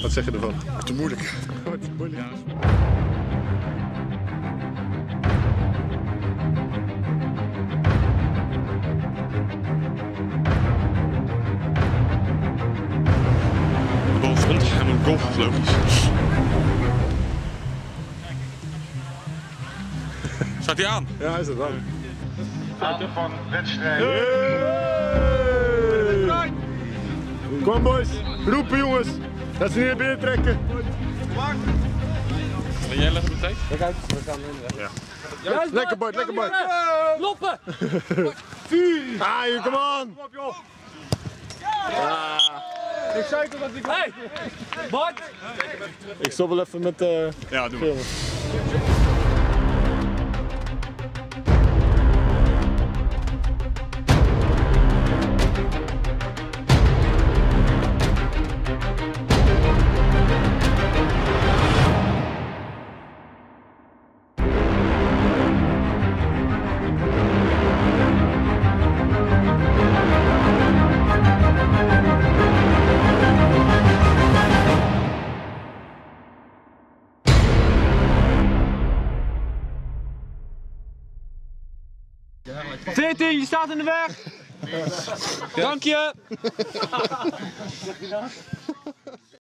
Wat zeg je ervan? Te moeilijk. Te moeilijk. De bal is rondgegaan door een goal, logisch. Staat hij aan? Ja, is het dan. Aan van wedstrijd. Hey! Kom boys, roepen jongens, dat ze niet naar binnen trekken. Ben jij leggen de tijd? Ja. Lekker Bart, lekker Bart. Loppen! Ah, kom aan. Ik zei toch dat ik... Hey! Bart! Ik stop wel even met Ja, doe filmen. Veertien, je staat in de weg! Dank je!